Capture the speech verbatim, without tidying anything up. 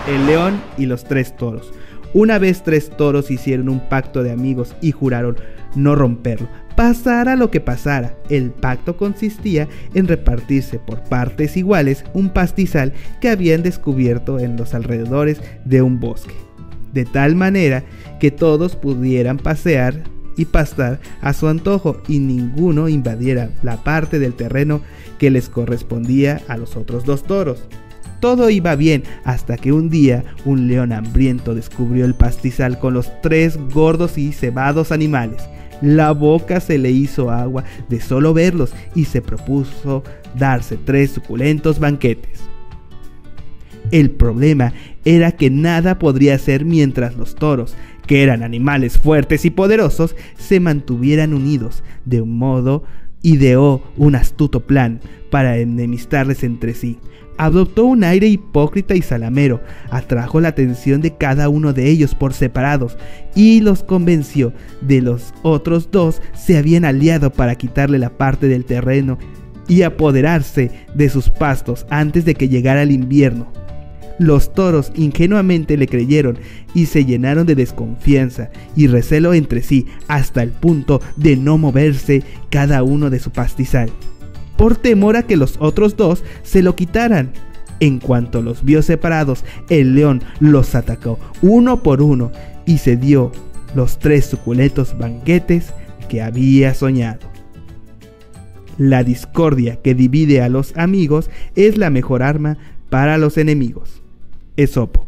el león y los tres toros. Una vez tres toros hicieron un pacto de amigos y juraron no romperlo, pasara lo que pasara. El pacto consistía en repartirse por partes iguales un pastizal que habían descubierto en los alrededores de un bosque, de tal manera que todos pudieran pasear y pastar a su antojo y ninguno invadiera la parte del terreno que les correspondía a los otros dos toros. Todo iba bien hasta que un día un león hambriento descubrió el pastizal con los tres gordos y cebados animales. La boca se le hizo agua de solo verlos y se propuso darse tres suculentos banquetes. El problema era que nada podría hacer mientras los toros, que eran animales fuertes y poderosos, se mantuvieran unidos. De un modo, ideó un astuto plan para enemistarles entre sí. Adoptó un aire hipócrita y salamero, atrajo la atención de cada uno de ellos por separados y los convenció de los otros dos se habían aliado para quitarle la parte del terreno y apoderarse de sus pastos antes de que llegara el invierno. Los toros ingenuamente le creyeron y se llenaron de desconfianza y recelo entre sí hasta el punto de no moverse cada uno de su pastizal, por temor a que los otros dos se lo quitaran. En cuanto los vio separados, el león los atacó uno por uno y se dio los tres suculentos banquetes que había soñado. La discordia que divide a los amigos es la mejor arma para los enemigos. Esopo.